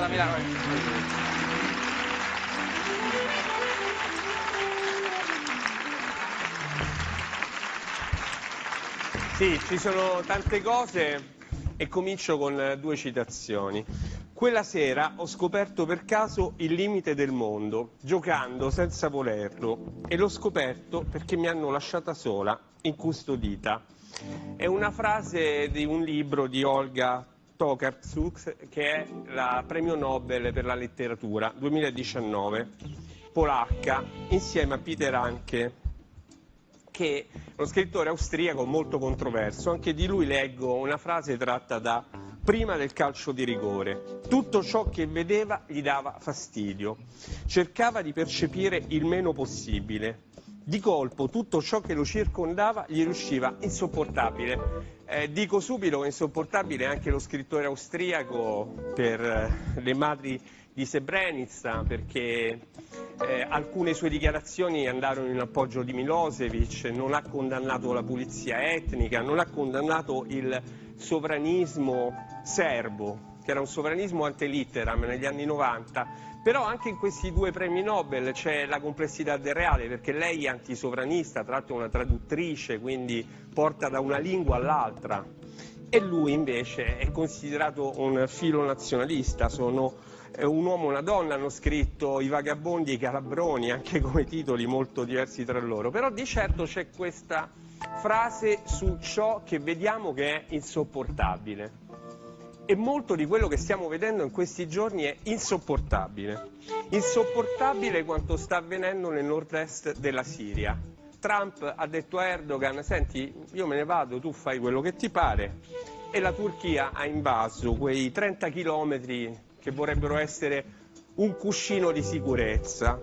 da Milano. Sì, ci sono tante cose e comincio con due citazioni. Quella sera ho scoperto per caso il limite del mondo, giocando senza volerlo, e l'ho scoperto perché mi hanno lasciata sola, incustodita. È una frase di un libro di Olga Tokarczuk, che è la premio Nobel per la letteratura 2019, polacca, insieme a Peter Hanke, che è uno scrittore austriaco molto controverso. Anche di lui leggo una frase tratta da Prima del calcio di rigore. Tutto ciò che vedeva gli dava fastidio. Cercava di percepire il meno possibile. Di colpo tutto ciò che lo circondava gli riusciva insopportabile. Dico subito che insopportabile è anche lo scrittore austriaco per le madri di Srebrenica, perché alcune sue dichiarazioni andarono in appoggio di Milosevic, non ha condannato la pulizia etnica, non ha condannato il sovranismo serbo, che era un sovranismo ante litteram negli anni 90, però anche in questi due premi Nobel c'è la complessità del reale, perché lei è antisovranista, tra l'altro è una traduttrice, quindi porta da una lingua all'altra, e lui invece è considerato un filonazionalista. Sono un uomo e una donna, hanno scritto I vagabondi e i calabroni, anche come titoli molto diversi tra loro, però di certo c'è questa frase su ciò che vediamo che è insopportabile. E molto di quello che stiamo vedendo in questi giorni è insopportabile. Insopportabile quanto sta avvenendo nel nord-est della Siria. Trump ha detto a Erdogan: senti, io me ne vado, tu fai quello che ti pare, e la Turchia ha invaso quei 30 chilometri che vorrebbero essere un cuscino di sicurezza.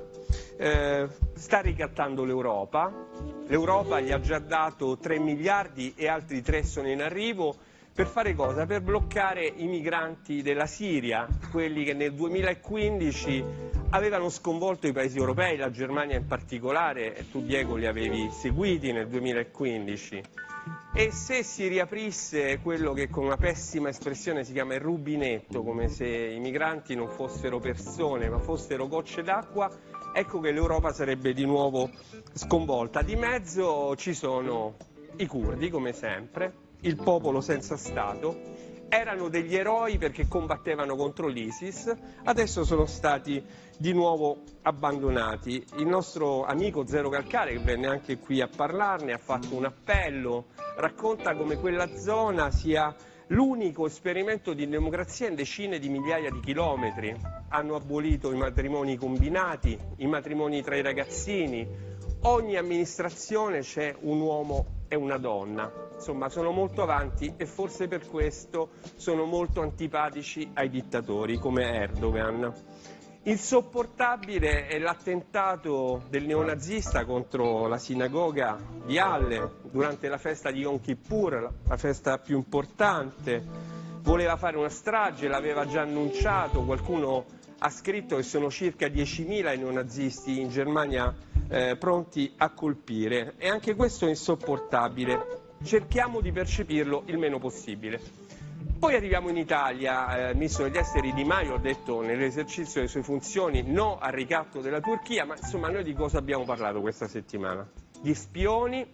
Sta ricattando l'Europa gli ha già dato 3 miliardi e altri 3 sono in arrivo. Per fare cosa? Per bloccare i migranti della Siria, quelli che nel 2015 avevano sconvolto i paesi europei, la Germania in particolare, e tu Diego li avevi seguiti nel 2015. E se si riaprisse quello che con una pessima espressione si chiama il rubinetto, come se i migranti non fossero persone ma fossero gocce d'acqua, ecco che l'Europa sarebbe di nuovo sconvolta. Di mezzo ci sono i curdi, come sempre, il popolo senza Stato. Erano degli eroi perché combattevano contro l'ISIS, adesso sono stati di nuovo abbandonati. Il nostro amico Zero Calcare, che venne anche qui a parlarne, ha fatto un appello, racconta come quella zona sia l'unico esperimento di democrazia in decine di migliaia di chilometri. Hanno abolito i matrimoni combinati, i matrimoni tra i ragazzini. Ogni amministrazione c'è un uomo e una donna. Insomma, sono molto avanti e forse per questo sono molto antipatici ai dittatori come Erdogan. Insopportabile è l'attentato del neonazista contro la sinagoga di Halle durante la festa di Yom Kippur, la festa più importante. Voleva fare una strage, l'aveva già annunciato, qualcuno ha scritto che sono circa 10.000 i neonazisti in Germania pronti a colpire, e anche questo è insopportabile. Cerchiamo di percepirlo il meno possibile. Poi arriviamo in Italia, il ministro degli esteri Di Maio ha detto nell'esercizio delle sue funzioni no al ricatto della Turchia, ma insomma noi di cosa abbiamo parlato questa settimana? Di spioni,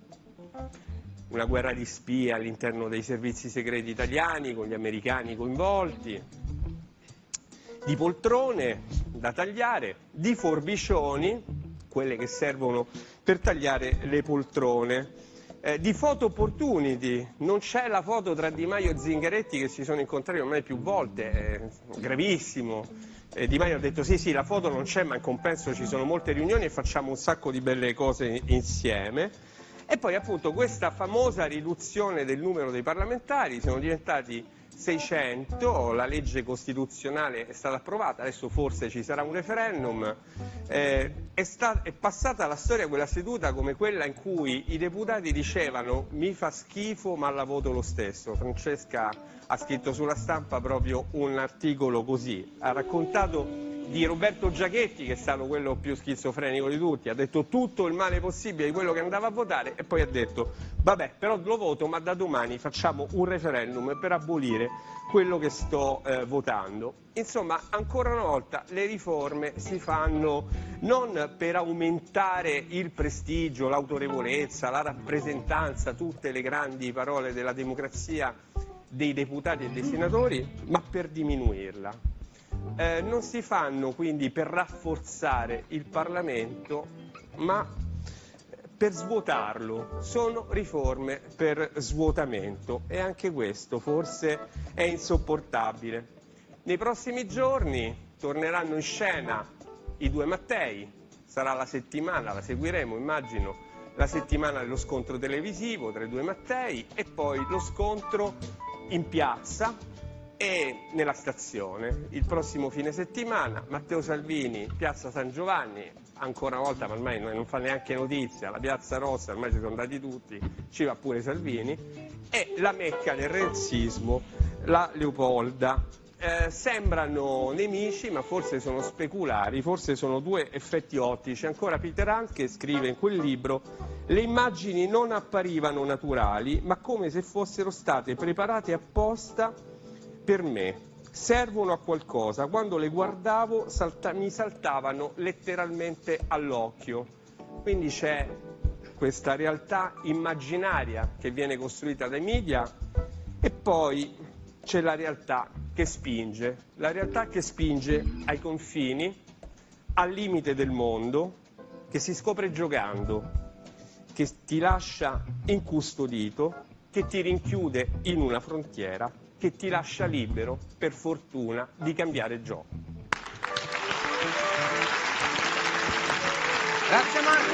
una guerra di spie all'interno dei servizi segreti italiani con gli americani coinvolti, di poltrone da tagliare, di forbicioni, quelle che servono per tagliare le poltrone, di photo opportunity. Non c'è la foto tra Di Maio e Zingaretti che si sono incontrati ormai più volte, è gravissimo. Di Maio ha detto sì, la foto non c'è, ma in compenso ci sono molte riunioni e facciamo un sacco di belle cose insieme. E poi appunto questa famosa riduzione del numero dei parlamentari, sono diventati 600, la legge costituzionale è stata approvata, adesso forse ci sarà un referendum. È passata alla storia quella seduta come quella in cui i deputati dicevano mi fa schifo ma la voto lo stesso. Francesca ha scritto sulla Stampa proprio un articolo così, ha raccontato di Roberto Giachetti, che è stato quello più schizofrenico di tutti, ha detto tutto il male possibile di quello che andava a votare e poi ha detto vabbè, però lo voto, ma da domani facciamo un referendum per abolire quello che sto votando. Insomma, ancora una volta le riforme si fanno non per aumentare il prestigio, l'autorevolezza, la rappresentanza, tutte le grandi parole della democrazia dei deputati e dei senatori, ma per diminuirla. Non si fanno quindi per rafforzare il Parlamento, ma per svuotarlo. Sono riforme per svuotamento e anche questo forse è insopportabile. Nei prossimi giorni torneranno in scena i due Mattei, sarà la settimana, la seguiremo immagino, la settimana dello scontro televisivo tra i due Mattei e poi lo scontro in piazza e nella stazione. Il prossimo fine settimana Matteo Salvini, piazza San Giovanni, ancora una volta, ma ormai non fa neanche notizia, la piazza rossa, ormai ci sono andati tutti, ci va pure Salvini, e la Mecca del renzismo, la Leopolda. Sembrano nemici, ma forse sono speculari, forse sono due effetti ottici. Ancora Peter Handke scrive in quel libro: le immagini non apparivano naturali, ma come se fossero state preparate apposta per me. Servono a qualcosa. Quando le guardavo mi saltavano letteralmente all'occhio. Quindi c'è questa realtà immaginaria che viene costruita dai media e poi c'è la realtà che spinge ai confini, al limite del mondo, che si scopre giocando, che ti lascia incustodito, che ti rinchiude in una frontiera, che ti lascia libero, per fortuna, di cambiare gioco. Grazie Marco.